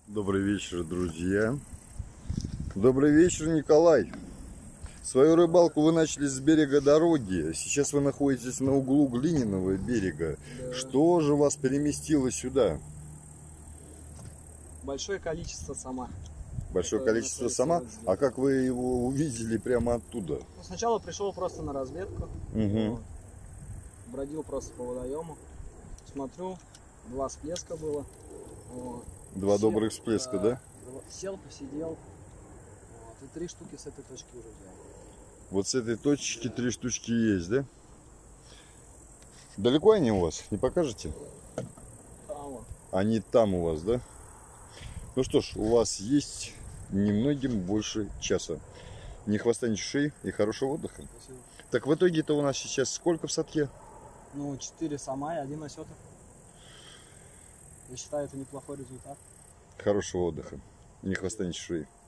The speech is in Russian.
Добрый вечер, друзья. Добрый вечер, Николай. Свою рыбалку вы начали с берега дороги. Сейчас вы находитесь на углу Глиняного берега. Да. Что же вас переместило сюда? Большое количество сама. Большое количество сама? А как вы его увидели прямо оттуда? Ну, сначала пришел просто на разведку. Угу. Вот. Бродил просто по водоему. Смотрю, 2 всплеска было. Вот. Два добрых всплеска, да? Сел, посидел. Вот. И 3 штуки с этой точки уже взял. Вот с этой точки 3 штучки есть, да? Далеко они у вас? Не покажете? Там вот. Они там у вас, да? Ну что ж, у вас есть немногим больше часа. Ни хвоста, ни ушей и хорошего отдыха. Спасибо. Так в итоге-то у нас сейчас сколько в садке? Ну, 4 сама и 1 осетр. Я считаю, это неплохой результат. Хорошего отдыха. Ни хвоста, ни ушей.